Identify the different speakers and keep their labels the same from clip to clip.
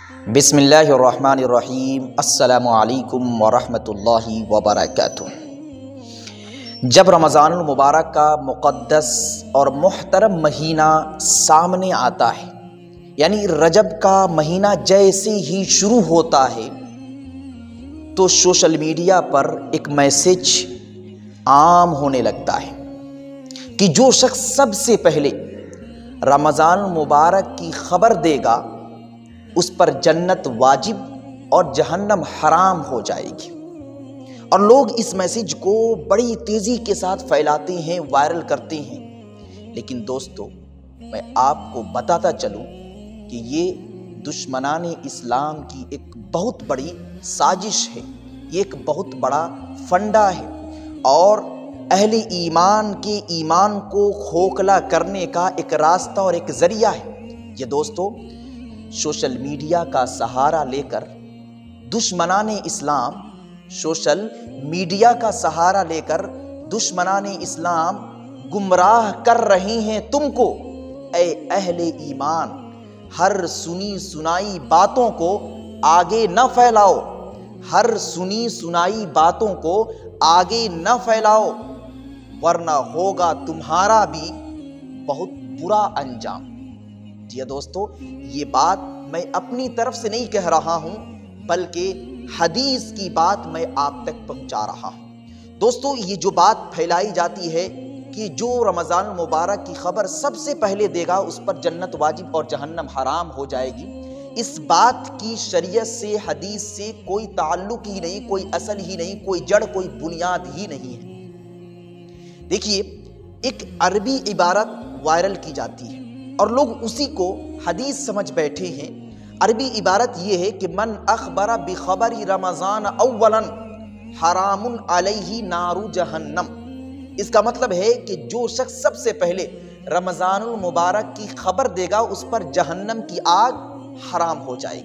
Speaker 1: بسم اللہ الرحمن الرحیم۔ السلام علیکم ورحمۃ اللہ وبرکاتہ۔ جب رمضان المبارک کا مقدس اور محترم مہینہ سامنے آتا ہے، یعنی رجب کا مہینہ جیسے ہی شروع ہوتا ہے تو سوشل میڈیا پر ایک میسج عام ہونے لگتا ہے کہ جو شخص سب سے پہلے رمضان المبارک کی خبر دے گا اس پر جنت واجب اور جہنم حرام ہو جائے گی، اور لوگ اس میسج کو بڑی تیزی کے ساتھ پھیلاتے ہیں، وائرل کرتے ہیں۔ لیکن دوستو، میں آپ کو بتاتا چلوں کہ یہ دشمنان اسلام کی ایک بہت بڑی سازش ہے، یہ ایک بہت بڑا فنڈا ہے اور اہل ایمان کے ایمان کو کھوکھلا کرنے کا ایک راستہ اور ایک ذریعہ ہے۔ یہ دوستو، سوشل میڈیا کا سہارا لے کر دشمنان اسلام سوشل میڈیا کا سہارا لے کر دشمنان اسلام گمراہ کر رہے ہیں تم کو۔ اے اہل ایمان، ہر سنی سنائی باتوں کو آگے نہ پھیلاؤ، ہر سنی سنائی باتوں کو آگے نہ پھیلاؤ، ورنہ ہوگا تمہارا بھی بہت برا انجام۔ جی دوستو، یہ بات میں اپنی طرف سے نہیں کہہ رہا ہوں، بلکہ حدیث کی بات میں آپ تک پہنچا رہا ہوں۔ دوستو، یہ جو بات پھیلائی جاتی ہے کہ جو رمضان المبارک کی خبر سب سے پہلے دے گا اس پر جنت واجب اور جہنم حرام ہو جائے گی، اس بات کی شریعت سے، حدیث سے کوئی تعلق ہی نہیں، کوئی اصل ہی نہیں، کوئی جڑ، کوئی بنیاد ہی نہیں ہے۔ دیکھیے، ایک عربی عبارت وائرل کی جاتی ہے اور لوگ اسی کو حدیث سمجھ بیٹھے ہیں۔ عربی عبارت یہ ہے کہ من اخبر بخبر رمضان اولا حرام علیہ نار جہنم۔ اس کا مطلب ہے کہ جو شخص سب سے پہلے رمضان المبارک کی خبر دے گا اس پر جہنم کی آگ حرام ہو جائے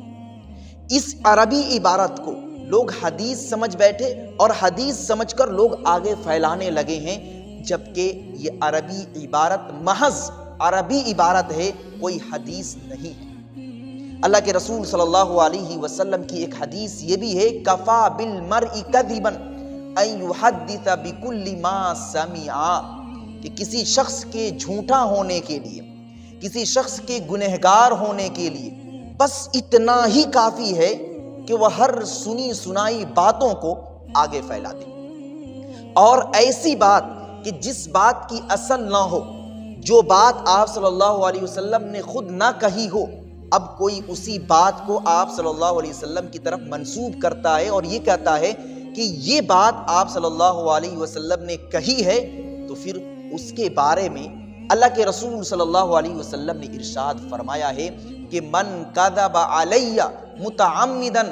Speaker 1: گی۔ اس عربی عبارت کو لوگ حدیث سمجھ بیٹھے اور حدیث سمجھ کر لوگ آگے پھیلانے لگے ہیں، جبکہ یہ عربی عبارت محض عربی عبارت ہے، کوئی حدیث نہیں ہے۔ اللہ کے رسول صلی اللہ علیہ وسلم کی ایک حدیث یہ بھی ہے، کفا بالمرء کذبا ان یحدث بکل ما سمع، کہ کسی شخص کے جھوٹا ہونے کے لیے، کسی شخص کے گنہگار ہونے کے لیے بس اتنا ہی کافی ہے کہ وہ ہر سنی سنائی باتوں کو آگے پھیلا دے، اور ایسی بات کہ جس بات کی اصل نہ ہو، جو بات آپ صلی اللہ علیہ وسلم نے خود نہ کہی ہو، اب کوئی اسی بات کو آپ صلی اللہ علیہ وسلم کی طرف منسوب کرتا ہے اور یہ کہتا ہے کہ یہ بات آپ صلی اللہ علیہ وسلم نے کہی ہے، تو پھر اس کے بارے میں اللہ کے رسول صلی اللہ علیہ وسلم نے ارشاد فرمایا ہے کہ من کذب علی متعمدا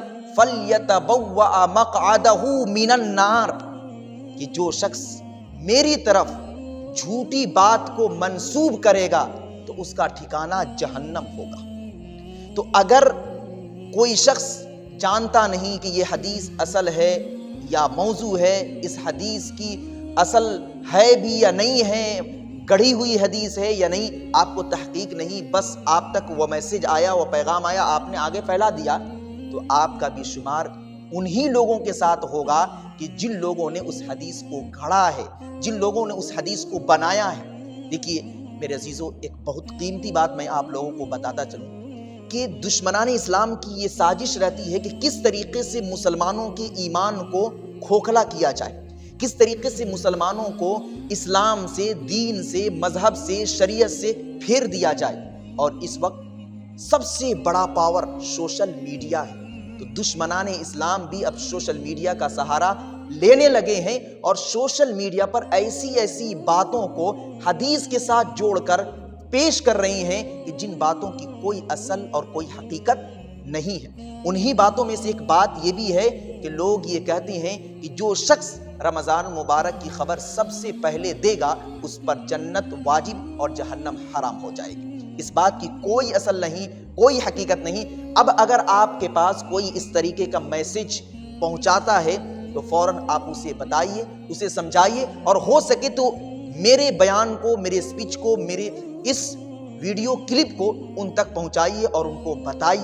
Speaker 1: فلیتبوأ مقعدہ من النار، کہ جو شخص میری طرف جھوٹی بات کو منسوب کرے گا تو اس کا ٹھکانہ جہنم ہوگا۔ تو اگر کوئی شخص جانتا نہیں کہ یہ حدیث اصل ہے یا موضوع ہے، اس حدیث کی اصل ہے بھی یا نہیں ہے، گڑھی ہوئی حدیث ہے یا نہیں، آپ کو تحقیق نہیں، بس آپ تک وہ میسج آیا، وہ پیغام آیا، آپ نے آگے پھیلا دیا، تو آپ کا بھی شمار انہی لوگوں کے ساتھ ہوگا کہ جن لوگوں نے اس حدیث کو گھڑا ہے، جن لوگوں نے اس حدیث کو بنایا ہے۔ دیکھیے میرے عزیزو، ایک بہت قیمتی بات میں آپ لوگوں کو بتاتا چلوں کہ دشمنان اسلام کی یہ سازش رہتی ہے کہ کس طریقے سے مسلمانوں کے ایمان کو کھوکھلا کیا جائے، کس طریقے سے مسلمانوں کو اسلام سے، دین سے، مذہب سے، شریعت سے پھیر دیا جائے، اور اس وقت سب سے بڑا پاور سوشل میڈیا ہے۔ تو دشمنان اسلام بھی اب سوشل میڈیا کا سہارا لینے لگے ہیں اور سوشل میڈیا پر ایسی ایسی باتوں کو حدیث کے ساتھ جوڑ کر پیش کر رہی ہیں کہ جن باتوں کی کوئی اصل اور کوئی حقیقت نہیں ہے۔ انہی باتوں میں سے ایک بات یہ بھی ہے کہ لوگ یہ کہتے ہیں کہ جو شخص رمضان مبارک کی خبر سب سے پہلے دے گا اس پر جنت واجب اور جہنم حرام ہو جائے گی۔ اس بات کی کوئی اصل نہیں، کوئی حقیقت نہیں۔ اب اگر آپ کے پاس کوئی اس طریقے کا میسج پہنچاتا ہے تو فوراً آپ اسے بتائیے، اسے سمجھائیے، اور ہو سکے تو میرے بیان کو، میرے اسپیچ کو، میرے اس ویڈیو کلپ کو ان تک پہنچائیے اور ان کو بتائیے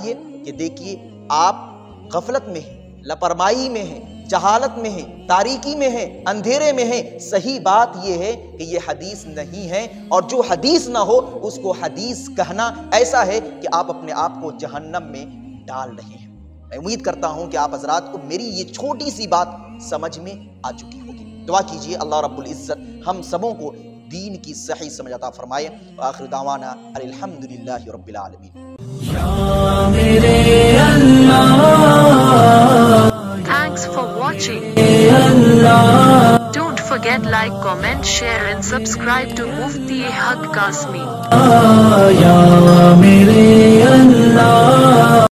Speaker 1: کہ دیکھیے آپ غفلت میں ہیں، لاپرواہی میں ہیں، جہالت میں ہیں، تاریکی میں ہیں، اندھیرے میں ہیں۔ صحیح بات یہ ہے کہ یہ حدیث نہیں ہے، اور جو حدیث نہ ہو اس کو حدیث کہنا ایسا ہے کہ آپ اپنے آپ کو جہنم میں ڈال رہے ہیں۔ میں امید کرتا ہوں کہ آپ حضرات کو میری یہ چھوٹی سی بات سمجھ میں آ چکی ہوگی۔ دعا کیجئے اللہ رب العزت ہم سبوں کو دین کی صحیح سمجھ عطا فرمائے۔ وآخر دعوانا الحمدللہ رب العالمین۔
Speaker 2: Thanks for watching. Don't forget like, comment, share and subscribe to Mufti Haq Qasmi.